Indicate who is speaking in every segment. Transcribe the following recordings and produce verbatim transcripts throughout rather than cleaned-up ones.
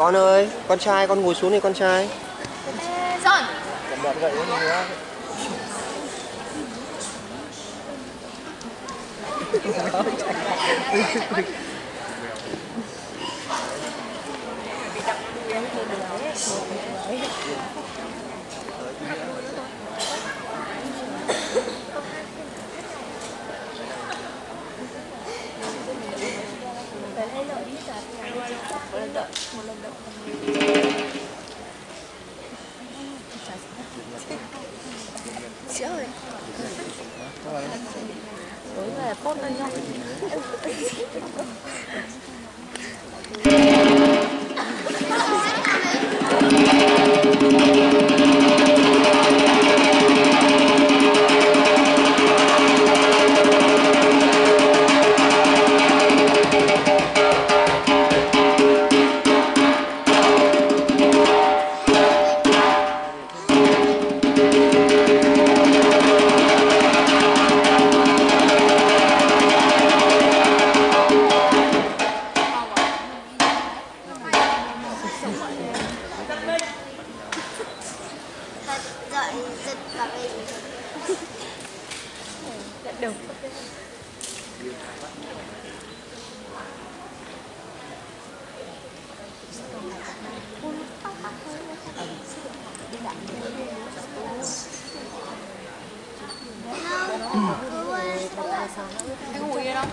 Speaker 1: Con ơi, con trai, con ngồi xuống đi con trai.
Speaker 2: Ê, John.
Speaker 1: Cầm đoạn gậy nó nữa.
Speaker 2: Chị ơi. Tối về post lên nhau.
Speaker 3: Dậy giật cả mình.
Speaker 2: Được. Anh ngủ yên không?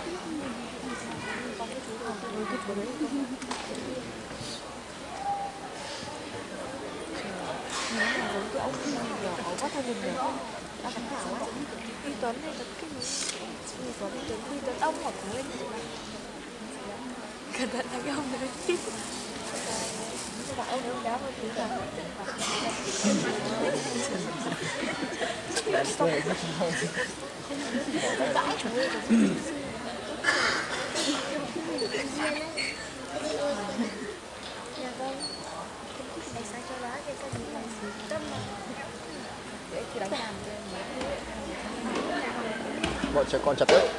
Speaker 2: Giống cái ông nhỏ quá thay mình được. Đã khán thảo á. Huy Tuấn hay Tuấn Kinh. Huy Tuấn, Huy Tuấn, Huy Tuấn ông hoặc Nguyên. Cẩn thận là cái ông đấy. Các ông ông đá vào tí nào.
Speaker 1: Bọn trẻ con chặt đấy.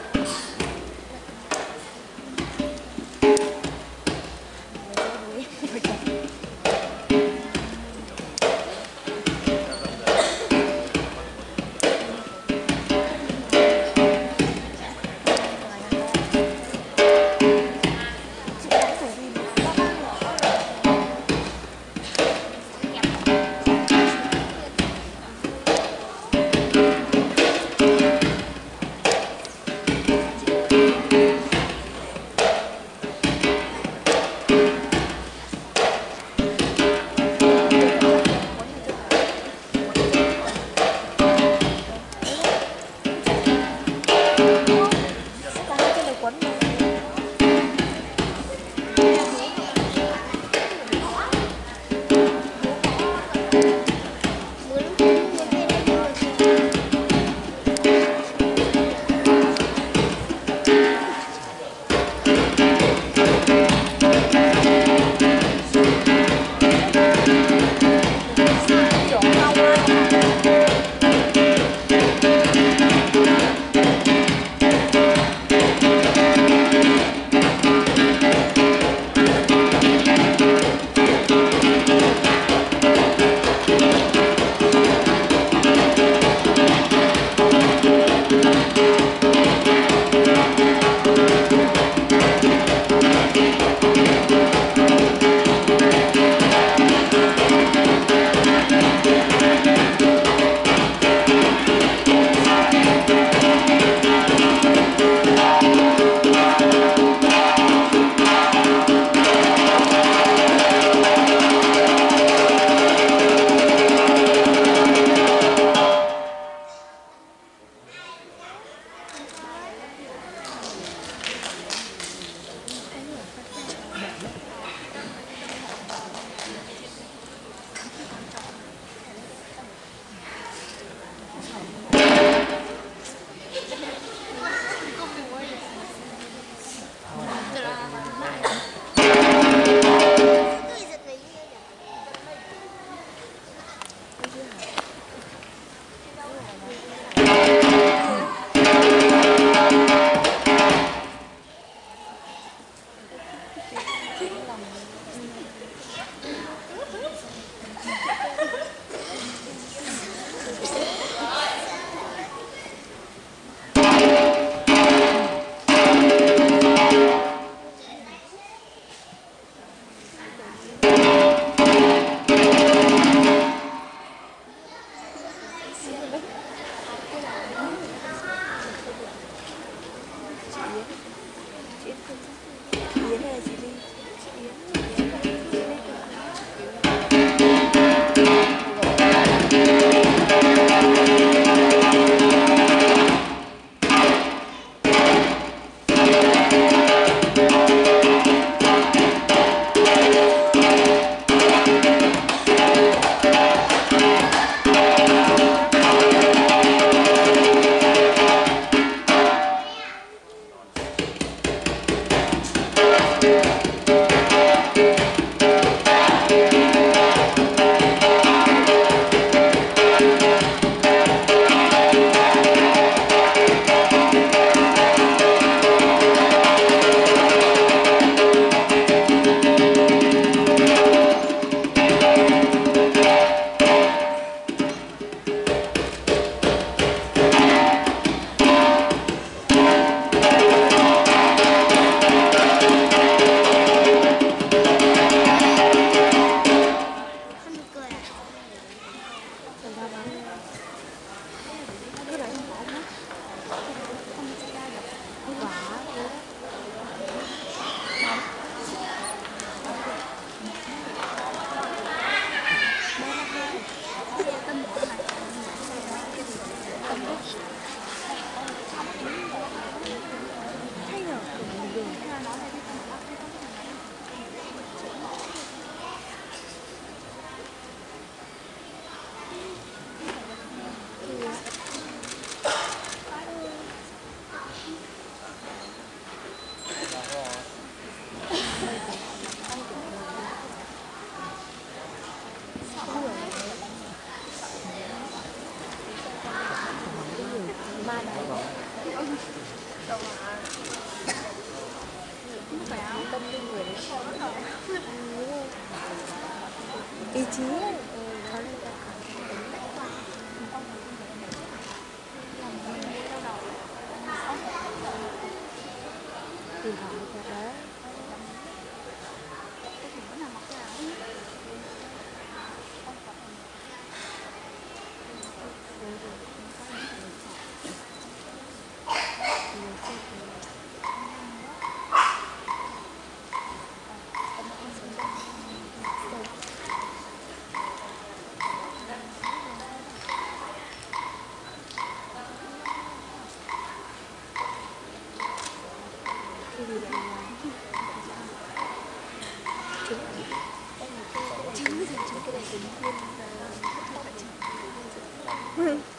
Speaker 2: tâm linh người đấy ý chí ấy. Tìm hỏi cái đấy. Chính vì chính cái này tính khuyên và